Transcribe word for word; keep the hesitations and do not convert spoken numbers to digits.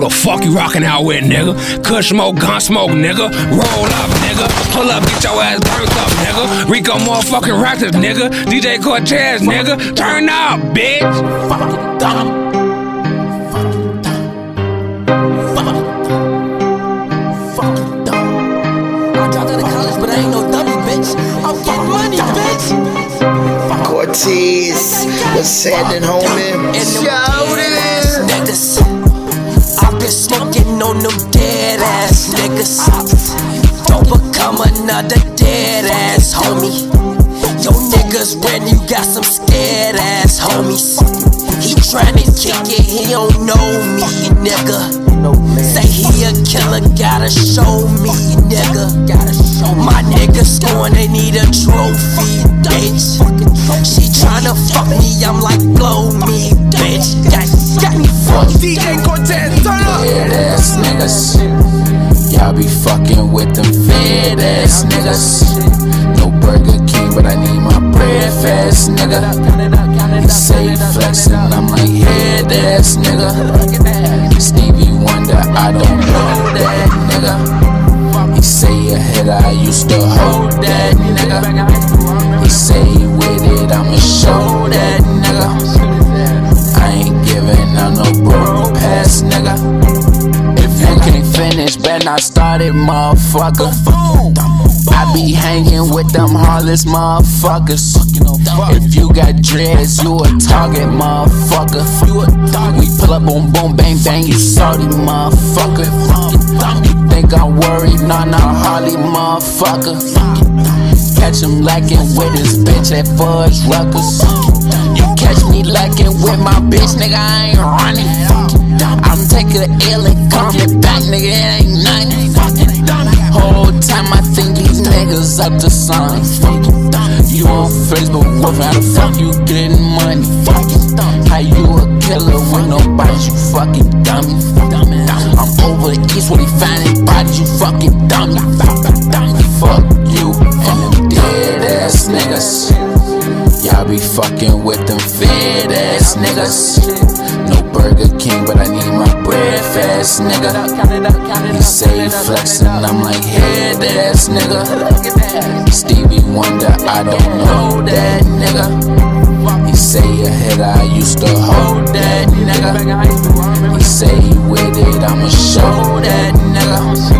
Who the fuck you rockin' out with, nigga? Kush smoke, gun smoke, nigga. Roll up, nigga. Pull up, get your ass burnt up, nigga. Rico motherfucking Raptors, nigga. D J Cortez, nigga. Turn up, bitch. Fuck dumb. Cortez, what's happening, homie? Shout it! Niggas, I've been smoking on them dead ass niggas. Don't become another dead ass homie. Yo niggas, when you got some scared ass homies. He tryna kick it, he don't know me, nigga. Say he a killer, gotta show me, nigga. My niggas scoring, they need a trophy, bitch. She tryna fuck me, I'm like, blow me, bitch. Got, got me fucked. D J Cortez, turn up. Fed ass niggas, y'all be fucking with them fed ass niggas. No Burger King, but I need my bread fast, nigga. He say he flexin', I'm like, head ass nigga. Stevie Wonder, I don't know that nigga. He say a hitter, I used to hold that nigga. He say he with it, I'ma show that nigga. I ain't giving out no bro pass, nigga. If you can't finish, better not start it, motherfucker. I be hanging with them heartless motherfuckers. If you got dreads, you a target, motherfucker. We pull up on boom, bang, bang, you salty, motherfucker. You think I'm worried? Nah, nah, Harley, motherfucker. Catch him lacking with his bitch at Fudge Ruckers. You catch me lacking with my bitch, nigga, I ain't running. I'm taking the L and coming back, nigga, it ain't nothing. Whole time I think these niggas up to something. You on Facebook, wolf, how the fuck you getting money? How you a killer when nobody, you fucking dummy? I'm over the east where they finding bodies, you fucking dummy. Fuck you and them dead ass niggas. Y'all be fucking with them fed ass niggas. No Burger King, but I need my bread fast, nigga. He say he flexin', I'm like, head ass nigga. Stevie Wonder, I don't know that nigga. He say a hitter, I used to hold that nigga. He say he with it, I'ma show that nigga.